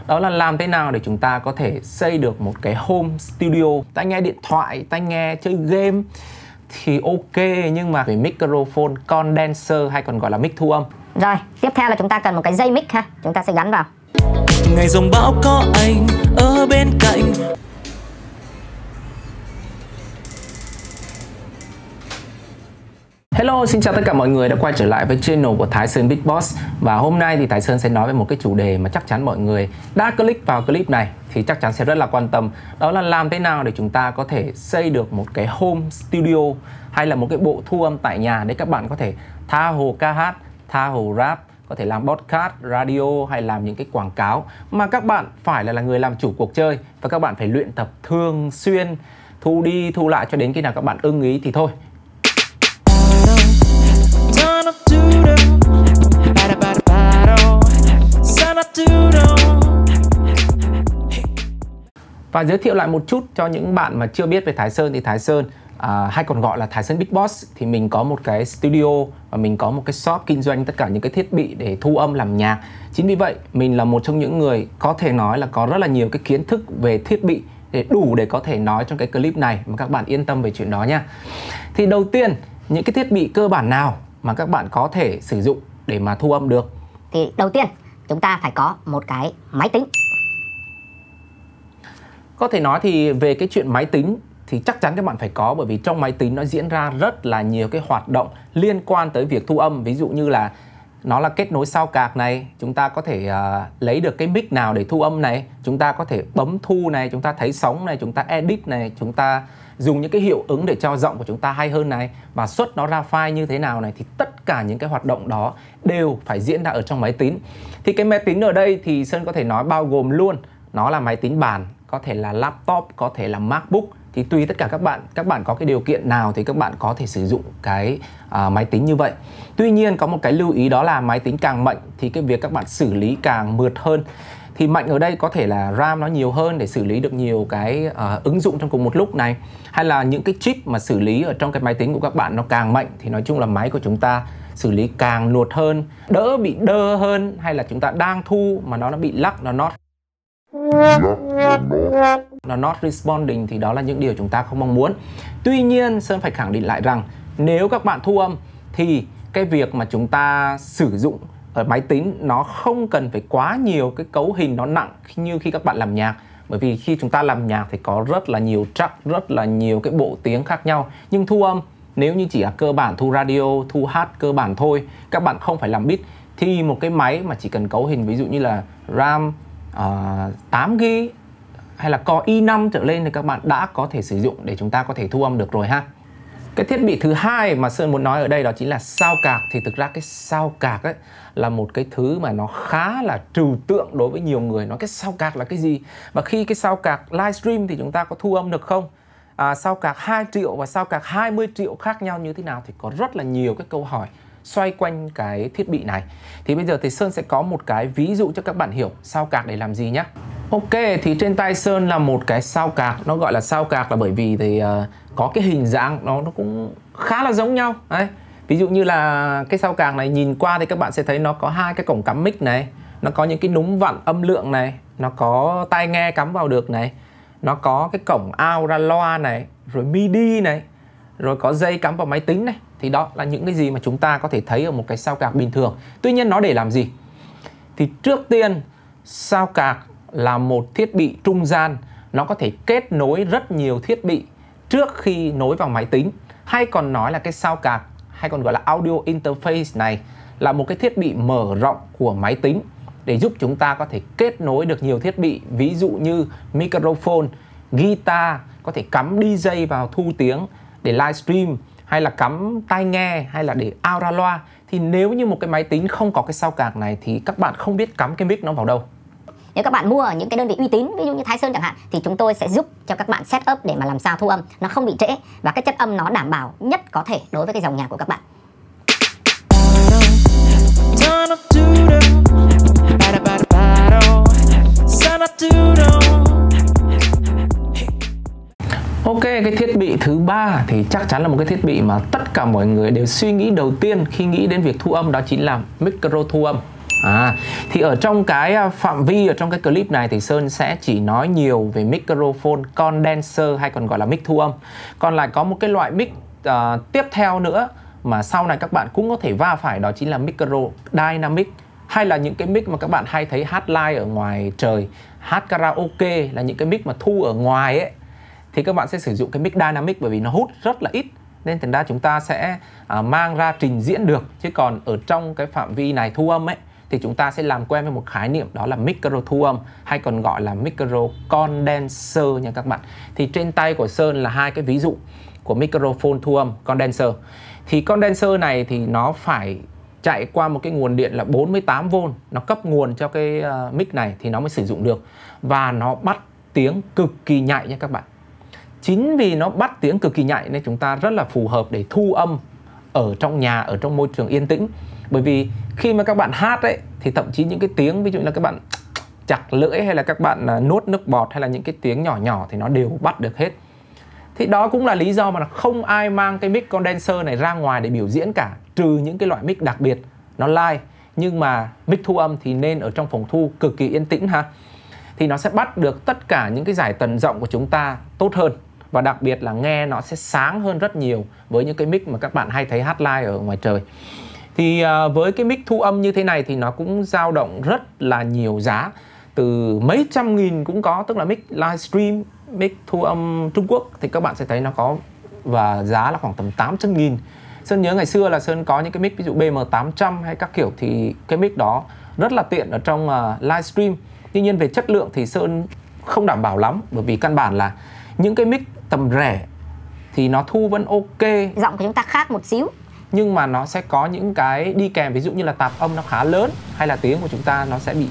Đó là làm thế nào để chúng ta có thể xây được một cái home studio. Tai nghe điện thoại, tai nghe chơi game thì ok, nhưng mà phải microphone condenser hay còn gọi là mic thu âm. Rồi, tiếp theo là chúng ta cần một cái dây mic ha. Chúng ta sẽ gắn vào. Ngày dòng bão có anh ở bên cạnh. Hello, xin chào tất cả mọi người đã quay trở lại với channel của Thái Sơn Big Boss. Và hôm nay thì Thái Sơn sẽ nói về một cái chủ đề mà chắc chắn mọi người đã click vào clip này thì chắc chắn sẽ rất là quan tâm. Đó là làm thế nào để chúng ta có thể xây được một cái home studio hay là một cái bộ thu âm tại nhà để các bạn có thể tha hồ ca hát, tha hồ rap, có thể làm podcast, radio hay làm những cái quảng cáo mà các bạn phải là người làm chủ cuộc chơi và các bạn phải luyện tập thường xuyên, thu đi thu lại cho đến khi nào các bạn ưng ý thì thôi. Và giới thiệu lại một chút cho những bạn mà chưa biết về Thái Sơn thì Thái Sơn hay còn gọi là Thái Sơn Big Boss thì mình có một cái studio và mình có một cái shop kinh doanh tất cả những cái thiết bị để thu âm làm nhạc. Chính vì vậy mình là một trong những người có thể nói là có rất là nhiều cái kiến thức về thiết bị để có thể nói trong cái clip này, mà các bạn yên tâm về chuyện đó nha. Thì đầu tiên, những cái thiết bị cơ bản nào mà các bạn có thể sử dụng để mà thu âm được? Thì đầu tiên chúng ta phải có một cái máy tính. Có thể nói thì về cái chuyện máy tính thì chắc chắn các bạn phải có, bởi vì trong máy tính nó diễn ra rất là nhiều cái hoạt động liên quan tới việc thu âm. Ví dụ như là nó là kết nối sao cạc này, chúng ta có thể lấy được cái mic nào để thu âm này, chúng ta có thể bấm thu này, chúng ta thấy sóng này, chúng ta edit này, chúng ta dùng những cái hiệu ứng để cho giọng của chúng ta hay hơn này, và xuất nó ra file như thế nào này, thì tất cả những cái hoạt động đó đều phải diễn ra ở trong máy tính. Thì cái máy tính ở đây thì Sơn có thể nói bao gồm luôn, nó là máy tính bàn, có thể là laptop, có thể là MacBook, thì tùy tất cả các bạn có cái điều kiện nào thì các bạn có thể sử dụng cái máy tính như vậy. Tuy nhiên có một cái lưu ý, đó là máy tính càng mạnh thì cái việc các bạn xử lý càng mượt hơn. Thì mạnh ở đây có thể là RAM nó nhiều hơn để xử lý được nhiều cái ứng dụng trong cùng một lúc này, hay là những cái chip mà xử lý ở trong cái máy tính của các bạn nó càng mạnh thì nói chung là máy của chúng ta xử lý càng nuột hơn, đỡ bị đơ hơn, hay là chúng ta đang thu mà nó bị lắc, nó not responding thì đó là những điều chúng ta không mong muốn. Tuy nhiên Sơn phải khẳng định lại rằng nếu các bạn thu âm thì cái việc mà chúng ta sử dụng ở máy tính nó không cần phải quá nhiều cái cấu hình nó nặng như khi các bạn làm nhạc. Bởi vì khi chúng ta làm nhạc thì có rất là nhiều track, rất là nhiều cái bộ tiếng khác nhau. Nhưng thu âm, nếu như chỉ là cơ bản thu radio, thu hát cơ bản thôi, các bạn không phải làm beat, thì một cái máy mà chỉ cần cấu hình ví dụ như là RAM 8GB hay là Core i5 trở lên thì các bạn đã có thể sử dụng để chúng ta có thể thu âm được rồi ha. Cái thiết bị thứ hai mà Sơn muốn nói ở đây đó chính là sao cạc. Thì thực ra cái sao cạc ấy là một cái thứ mà nó khá là trừu tượng đối với nhiều người. Nói cái sao cạc là cái gì? Và khi cái sao cạc livestream thì chúng ta có thu âm được không? Sao cạc 2 triệu và sao cạc 20 triệu khác nhau như thế nào? Thì có rất là nhiều cái câu hỏi xoay quanh cái thiết bị này. Thì bây giờ thì Sơn sẽ có một cái ví dụ cho các bạn hiểu sao cạc để làm gì nhé. Ok, thì trên tay Sơn là một cái sao cạc. Nó gọi là sao cạc là bởi vì thì có cái hình dạng nó cũng khá là giống nhau. Đấy. Ví dụ như là cái sao cạc này nhìn qua thì các bạn sẽ thấy nó có hai cái cổng cắm mic này, nó có những cái núm vặn âm lượng này, nó có tai nghe cắm vào được này, nó có cái cổng out ra loa này, rồi MIDI này, rồi có dây cắm vào máy tính này. Thì đó là những cái gì mà chúng ta có thể thấy ở một cái sao cạc bình thường. Tuy nhiên nó để làm gì? Thì trước tiên sao cạc là một thiết bị trung gian, nó có thể kết nối rất nhiều thiết bị trước khi nối vào máy tính. Hay còn nói là cái sao cạc hay còn gọi là audio interface này là một cái thiết bị mở rộng của máy tính để giúp chúng ta có thể kết nối được nhiều thiết bị, ví dụ như microphone, guitar, có thể cắm DJ vào thu tiếng để livestream, hay là cắm tai nghe, hay là để out ra loa. Thì nếu như một cái máy tính không có cái sao cạc này thì các bạn không biết cắm cái mic nó vào đâu. Nếu các bạn mua ở những cái đơn vị uy tín, ví dụ như Thái Sơn chẳng hạn, thì chúng tôi sẽ giúp cho các bạn set up để mà làm sao thu âm nó không bị trễ và cái chất âm nó đảm bảo nhất có thể đối với cái dòng nhạc của các bạn. Ok, cái thiết bị thứ ba thì chắc chắn là một cái thiết bị mà tất cả mọi người đều suy nghĩ đầu tiên khi nghĩ đến việc thu âm, đó chính là micro thu âm. Thì ở trong cái phạm vi ở trong cái clip này thì Sơn sẽ chỉ nói nhiều về microphone condenser hay còn gọi là mic thu âm. Còn lại có một cái loại mic tiếp theo nữa mà sau này các bạn cũng có thể va phải, đó chính là micro dynamic, hay là những cái mic mà các bạn hay thấy hát live ở ngoài trời, hát karaoke, là những cái mic mà thu ở ngoài ấy, thì các bạn sẽ sử dụng cái mic dynamic bởi vì nó hút rất là ít, nên thành ra chúng ta sẽ mang ra trình diễn được. Chứ còn ở trong cái phạm vi này thu âm ấy thì chúng ta sẽ làm quen với một khái niệm, đó là micro thu âm hay còn gọi là micro condenser nha các bạn. Thì trên tay của Sơn là hai cái ví dụ của microphone thu âm condenser. Thì condenser này thì nó phải chạy qua một cái nguồn điện là 48V, nó cấp nguồn cho cái mic này thì nó mới sử dụng được. Và nó bắt tiếng cực kỳ nhạy nha các bạn. Chính vì nó bắt tiếng cực kỳ nhạy nên chúng ta rất là phù hợp để thu âm ở trong nhà, ở trong môi trường yên tĩnh. Bởi vì khi mà các bạn hát ấy thì thậm chí những cái tiếng ví dụ như là các bạn chặt lưỡi hay là các bạn nuốt nước bọt hay là những cái tiếng nhỏ nhỏ thì nó đều bắt được hết. Thì đó cũng là lý do mà không ai mang cái mic condenser này ra ngoài để biểu diễn cả, trừ những cái loại mic đặc biệt nó live. Nhưng mà mic thu âm thì nên ở trong phòng thu cực kỳ yên tĩnh ha. Thì nó sẽ bắt được tất cả những cái giải tần giọng của chúng ta tốt hơn. Và đặc biệt là nghe nó sẽ sáng hơn rất nhiều với những cái mic mà các bạn hay thấy hát live ở ngoài trời. Thì với cái mic thu âm như thế này thì nó cũng dao động rất là nhiều giá, từ mấy trăm nghìn cũng có, tức là mic livestream, mic thu âm Trung Quốc thì các bạn sẽ thấy nó có và giá là khoảng tầm 800.000. Sơn nhớ ngày xưa là Sơn có những cái mic ví dụ BM800 hay các kiểu thì cái mic đó rất là tiện ở trong livestream. Tuy nhiên về chất lượng thì Sơn không đảm bảo lắm, bởi vì căn bản là những cái mic tầm rẻ thì nó thu vẫn ok, giọng của chúng ta khác một xíu, nhưng mà nó sẽ có những cái đi kèm, ví dụ như là tạp âm nó khá lớn hay là tiếng của chúng ta nó sẽ bị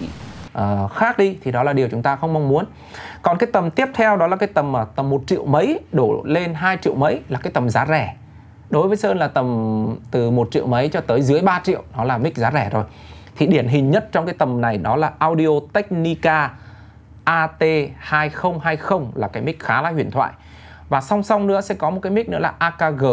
khác đi, thì đó là điều chúng ta không mong muốn. Còn cái tầm tiếp theo đó là cái tầm 1 triệu mấy đổ lên 2 triệu mấy là cái tầm giá rẻ. Đối với Sơn là tầm từ 1 triệu mấy cho tới dưới 3 triệu nó là mic giá rẻ rồi. Thì điển hình nhất trong cái tầm này đó là Audio Technica AT2020 là cái mic khá là huyền thoại. Và song song nữa sẽ có một cái mic nữa là AKG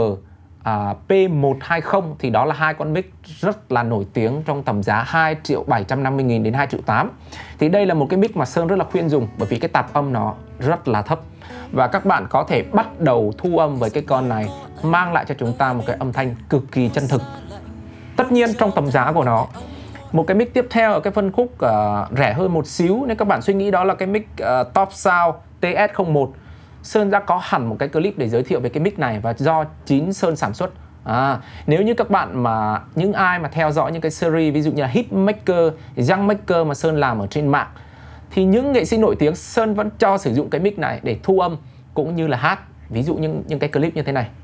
P120, thì đó là hai con mic rất là nổi tiếng trong tầm giá 2.750.000 đến 2.800.000. Thì đây là một cái mic mà Sơn rất là khuyên dùng, bởi vì cái tạp âm nó rất là thấp. Và các bạn có thể bắt đầu thu âm với cái con này, mang lại cho chúng ta một cái âm thanh cực kỳ chân thực. Tất nhiên trong tầm giá của nó, một cái mic tiếp theo ở cái phân khúc rẻ hơn một xíu, nếu các bạn suy nghĩ đó là cái mic Top Sound TS01. Sơn đã có hẳn một cái clip để giới thiệu về cái mic này và do chính Sơn sản xuất. Nếu như các bạn mà những ai mà theo dõi những cái series ví dụ như là Hitmaker, Youngmaker mà Sơn làm ở trên mạng, thì những nghệ sĩ nổi tiếng Sơn vẫn cho sử dụng cái mic này để thu âm cũng như là hát. Ví dụ những cái clip như thế này.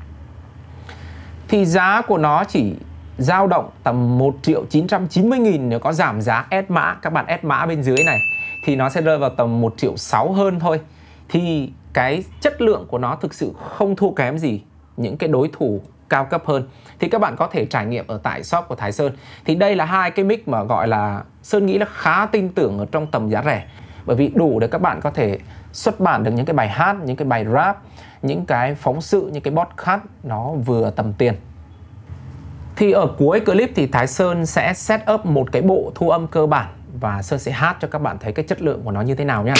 Thì giá của nó chỉ dao động tầm 1.990.000 nếu có giảm giá S mã. Các bạn S mã bên dưới này thì nó sẽ rơi vào tầm 1.600.000 hơn thôi. Thì cái chất lượng của nó thực sự không thua kém gì những cái đối thủ cao cấp hơn. Thì các bạn có thể trải nghiệm ở tại shop của Thái Sơn. Thì đây là hai cái mic mà gọi là Sơn nghĩ là khá tin tưởng ở trong tầm giá rẻ. Bởi vì đủ để các bạn có thể xuất bản được những cái bài hát, những cái bài rap, những cái phóng sự, những cái podcast nó vừa tầm tiền. Thì ở cuối clip thì Thái Sơn sẽ set up một cái bộ thu âm cơ bản và Sơn sẽ hát cho các bạn thấy cái chất lượng của nó như thế nào nha.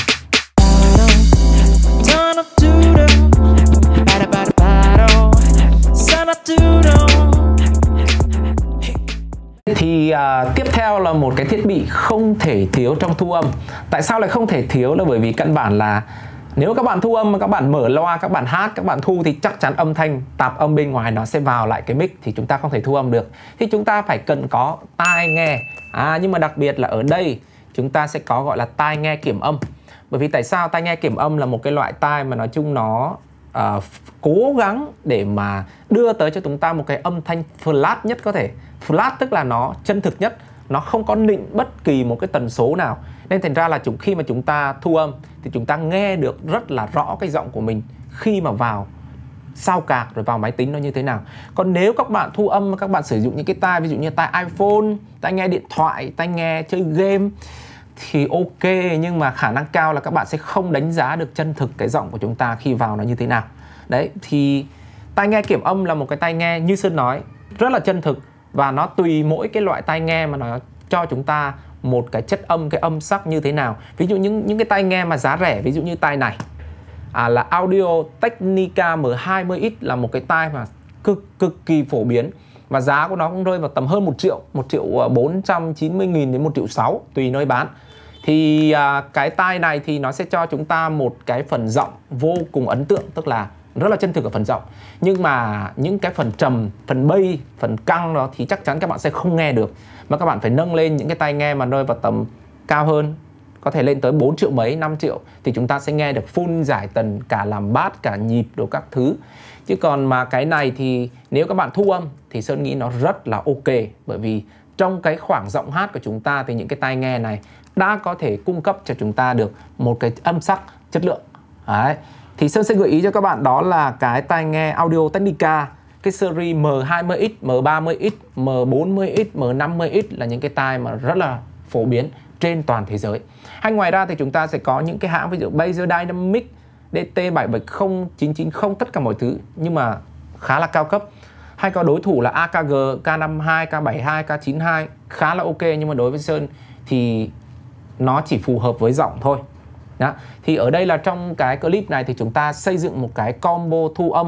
Thì tiếp theo là một cái thiết bị không thể thiếu trong thu âm. Tại sao lại không thể thiếu là bởi vì căn bản là nếu các bạn thu âm mà các bạn mở loa, các bạn hát, các bạn thu thì chắc chắn âm thanh tạp âm bên ngoài nó sẽ vào lại cái mic thì chúng ta không thể thu âm được. Thì chúng ta phải cần có tai nghe. Nhưng mà đặc biệt là ở đây chúng ta sẽ có gọi là tai nghe kiểm âm. Bởi vì tại sao tai nghe kiểm âm là một cái loại tai mà nói chung nó cố gắng để mà đưa tới cho chúng ta một cái âm thanh flat nhất có thể. Flat tức là nó chân thực nhất, nó không có nịnh bất kỳ một cái tần số nào. Nên thành ra là khi mà chúng ta thu âm thì chúng ta nghe được rất là rõ cái giọng của mình khi mà vào sao cạc rồi vào máy tính nó như thế nào. Còn nếu các bạn thu âm, các bạn sử dụng những cái tai ví dụ như tai iPhone, tai nghe điện thoại, tai nghe chơi game thì ok, nhưng mà khả năng cao là các bạn sẽ không đánh giá được chân thực cái giọng của chúng ta khi vào nó như thế nào. Đấy, thì tai nghe kiểm âm là một cái tai nghe như Sơn nói rất là chân thực, và nó tùy mỗi cái loại tai nghe mà nó cho chúng ta một cái chất âm, cái âm sắc như thế nào. Ví dụ những cái tai nghe mà giá rẻ, ví dụ như tai này là Audio Technica M20X, là một cái tai mà cực kỳ phổ biến và giá của nó cũng rơi vào tầm hơn 1 triệu, 1.490.000 đến 1.6 triệu tùy nơi bán. Thì cái tai này thì nó sẽ cho chúng ta một cái phần giọng vô cùng ấn tượng, tức là rất là chân thực ở phần giọng. Nhưng mà những cái phần trầm, phần bass, phần căng đó thì chắc chắn các bạn sẽ không nghe được, mà các bạn phải nâng lên những cái tai nghe mà rơi vào tầm cao hơn, có thể lên tới 4 triệu mấy, 5 triệu thì chúng ta sẽ nghe được full giải tần, cả làm bass, cả nhịp đồ các thứ. Chứ còn mà cái này thì nếu các bạn thu âm thì Sơn nghĩ nó rất là ok, bởi vì trong cái khoảng giọng hát của chúng ta thì những cái tai nghe này đã có thể cung cấp cho chúng ta được một cái âm sắc chất lượng. Đấy. Thì Sơn sẽ gợi ý cho các bạn đó là cái tai nghe Audio Technica, cái series M20X, M30X, M40X, M50X là những cái tai mà rất là phổ biến trên toàn thế giới. Hay ngoài ra thì chúng ta sẽ có những cái hãng ví dụ Baser Dynamic, DT770, 990, tất cả mọi thứ nhưng mà khá là cao cấp. Hay có đối thủ là AKG, K52, K72, K92 khá là ok, nhưng mà đối với Sơn thì nó chỉ phù hợp với giọng thôi. Đó. Thì ở đây là trong cái clip này thì chúng ta xây dựng một cái combo thu âm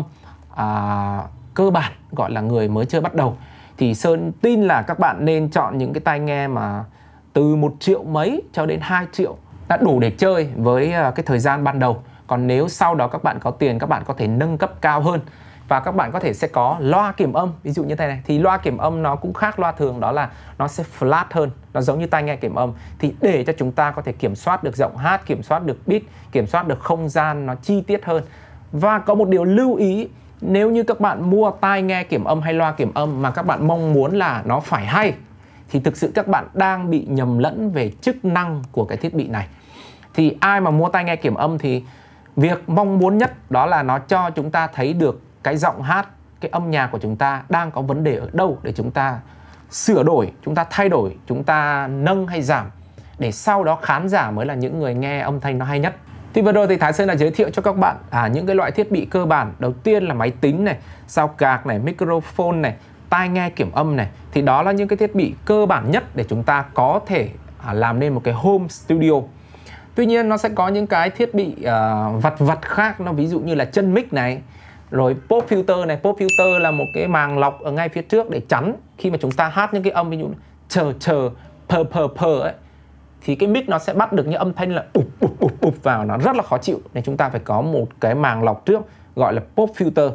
cơ bản, gọi là người mới chơi bắt đầu. Thì Sơn tin là các bạn nên chọn những cái tai nghe mà từ 1 triệu mấy cho đến 2 triệu đã đủ để chơi với cái thời gian ban đầu. Còn nếu sau đó các bạn có tiền, các bạn có thể nâng cấp cao hơn và các bạn có thể sẽ có loa kiểm âm. Ví dụ như thế này thì loa kiểm âm nó cũng khác loa thường, đó là nó sẽ flat hơn, nó giống như tai nghe kiểm âm. Thì để cho chúng ta có thể kiểm soát được giọng hát, kiểm soát được beat, kiểm soát được không gian nó chi tiết hơn. Và có một điều lưu ý, nếu như các bạn mua tai nghe kiểm âm hay loa kiểm âm mà các bạn mong muốn là nó phải hay thì thực sự các bạn đang bị nhầm lẫn về chức năng của cái thiết bị này. Thì ai mà mua tai nghe kiểm âm thì việc mong muốn nhất đó là nó cho chúng ta thấy được cái giọng hát, cái âm nhạc của chúng ta đang có vấn đề ở đâu để chúng ta sửa đổi, chúng ta thay đổi, chúng ta nâng hay giảm, để sau đó khán giả mới là những người nghe âm thanh nó hay nhất. Thì vừa rồi thì Thái Sơn đã giới thiệu cho các bạn những cái loại thiết bị cơ bản. Đầu tiên là máy tính này, sao cạc này, microphone này, tai nghe kiểm âm này. Thì đó là những cái thiết bị cơ bản nhất để chúng ta có thể làm nên một cái home studio. Tuy nhiên nó sẽ có những cái thiết bị vặt khác, nó ví dụ như là chân mic này, rồi pop filter này. Pop filter là một cái màng lọc ở ngay phía trước để chắn khi mà chúng ta hát những cái âm ví dụ chờ pờ ấy, thì cái mic nó sẽ bắt được những âm thanh là ụp vào, nó rất là khó chịu, nên chúng ta phải có một cái màng lọc trước gọi là pop filter.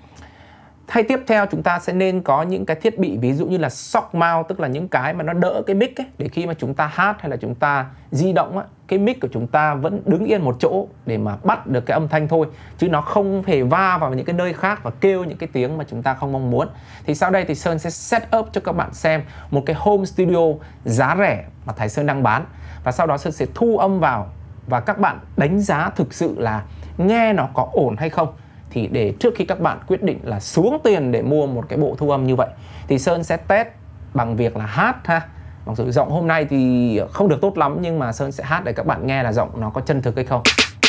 Hay tiếp theo chúng ta sẽ nên có những cái thiết bị ví dụ như là shock mount, tức là những cái mà nó đỡ cái mic ấy, để khi mà chúng ta hát hay là chúng ta di động ấy, cái mic của chúng ta vẫn đứng yên một chỗ để mà bắt được cái âm thanh thôi, chứ nó không thể va vào những cái nơi khác và kêu những cái tiếng mà chúng ta không mong muốn. Thì sau đây thì Sơn sẽ set up cho các bạn xem một cái home studio giá rẻ mà Thái Sơn đang bán, và sau đó Sơn sẽ thu âm vào và các bạn đánh giá thực sự là nghe nó có ổn hay không. Thì để trước khi các bạn quyết định là xuống tiền để mua một cái bộ thu âm như vậy thì Sơn sẽ test bằng việc là hát ha. Mặc dù giọng hôm nay thì không được tốt lắm, nhưng mà Sơn sẽ hát để các bạn nghe là giọng nó có chân thực hay không.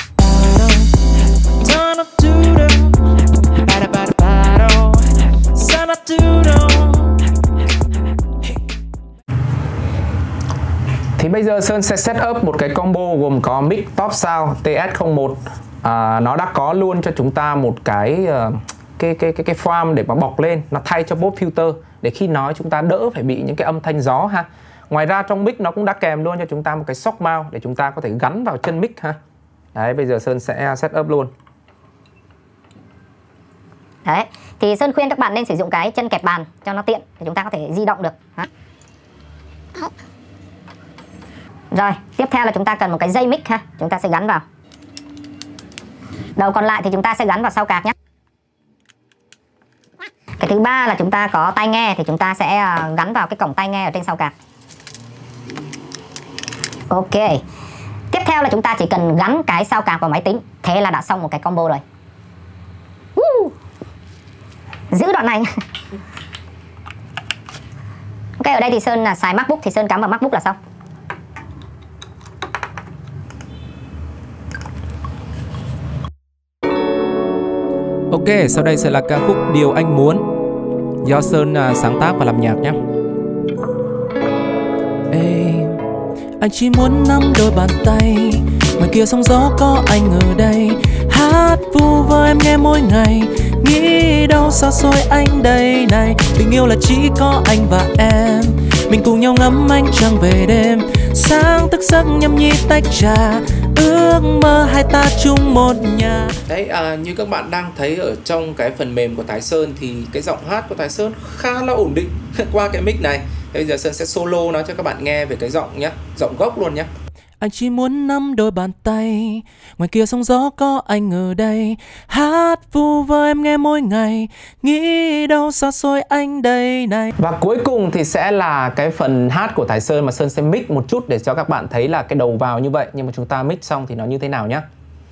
Thì bây giờ Sơn sẽ set up một cái combo gồm có mic Top Sound TS01. Nó đã có luôn cho chúng ta một cái form để mà bọc lên, nó thay cho pop filter để khi nói chúng ta đỡ phải bị những cái âm thanh gió ha. Ngoài ra trong mic nó cũng đã kèm luôn cho chúng ta một cái shock mount để chúng ta có thể gắn vào chân mic ha. Đấy, bây giờ Sơn sẽ set up luôn. Đấy, thì Sơn khuyên các bạn nên sử dụng cái chân kẹp bàn cho nó tiện để chúng ta có thể di động được. Rồi, tiếp theo là chúng ta cần một cái dây mic ha, chúng ta sẽ gắn vào. Đầu còn lại thì chúng ta sẽ gắn vào sau cạc nhé. Cái thứ ba là chúng ta có tai nghe thì chúng ta sẽ gắn vào cái cổng tai nghe ở trên sau cạc. Ok. Tiếp theo là chúng ta chỉ cần gắn cái sau cạc vào máy tính. Thế là đã xong một cái combo rồi. Giữ đoạn này. Ok, ở đây thì Sơn là xài MacBook thì Sơn cắm vào MacBook là xong. Ok, sau đây sẽ là ca khúc Điều Anh Muốn do Sơn sáng tác và làm nhạc nhé. Ê, anh chỉ muốn nắm đôi bàn tay, ngoài kia sóng gió có anh ở đây, hát vu vơ em nghe mỗi ngày, nghĩ đâu xa xôi anh đây này. Tình yêu là chỉ có anh và em, mình cùng nhau ngắm ánh trăng về đêm, sáng thức giấc nhâm nhi tách trà, ước mơ hai ta chung một nhà. Đấy, như các bạn đang thấy ở trong cái phần mềm của Thái Sơn thì cái giọng hát của Thái Sơn khá là ổn định qua cái mic này. Bây giờ Sơn sẽ solo nó cho các bạn nghe về cái giọng nhé, giọng gốc luôn nhé. Anh chỉ muốn nắm đôi bàn tay, ngoài kia sóng gió có anh ở đây, hát vu vơ em nghe mỗi ngày, nghĩ đâu xa xôi anh đây này. Và cuối cùng thì sẽ là cái phần hát của Thái Sơn mà Sơn sẽ mix một chút để cho các bạn thấy là cái đầu vào như vậy, nhưng mà chúng ta mix xong thì nó như thế nào nhé.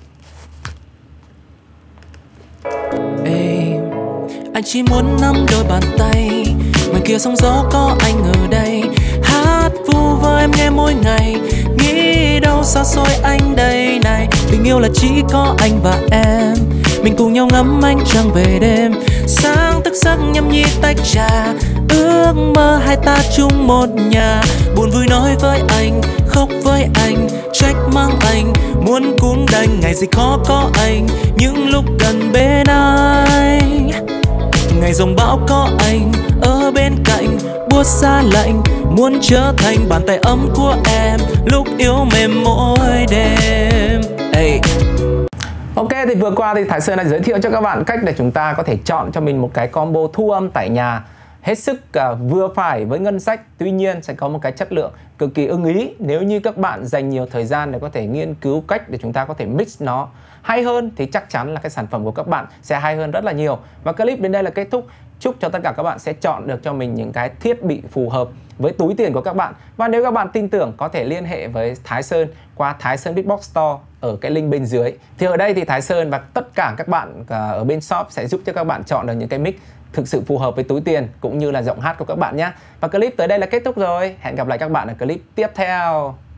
Ê, anh chỉ muốn nắm đôi bàn tay, ngoài kia sóng gió có anh ở đây, hát vu vơ em nghe mỗi ngày, nghĩ đâu xa xôi anh đây này. Tình yêu là chỉ có anh và em, mình cùng nhau ngắm ánh trăng về đêm, sáng thức giấc nhâm nhi tách trà, ước mơ hai ta chung một nhà. Buồn vui nói với anh, khóc với anh, trách mắng anh, muốn cũng đành, ngày gì khó có anh, những lúc gần bên anh. Ngày dòng bão có anh ở bên cạnh, buốt xa lạnh, muốn trở thành bàn tay ấm của em lúc yêu mềm mỗi đêm. Hey. Ok, thì vừa qua thì Thái Sơn đã giới thiệu cho các bạn cách để chúng ta có thể chọn cho mình một cái combo thu âm tại nhà hết sức vừa phải với ngân sách, tuy nhiên sẽ có một cái chất lượng cực kỳ ưng ý nếu như các bạn dành nhiều thời gian để có thể nghiên cứu cách để chúng ta có thể mix nó hay hơn, thì chắc chắn là cái sản phẩm của các bạn sẽ hay hơn rất là nhiều. Và clip đến đây là kết thúc. Chúc cho tất cả các bạn sẽ chọn được cho mình những cái thiết bị phù hợp với túi tiền của các bạn. Và nếu các bạn tin tưởng có thể liên hệ với Thái Sơn qua Thái Sơn Beatbox Store ở cái link bên dưới. Thì ở đây thì Thái Sơn và tất cả các bạn ở bên shop sẽ giúp cho các bạn chọn được những cái mic thực sự phù hợp với túi tiền cũng như là giọng hát của các bạn nhé. Và clip tới đây là kết thúc rồi. Hẹn gặp lại các bạn ở clip tiếp theo.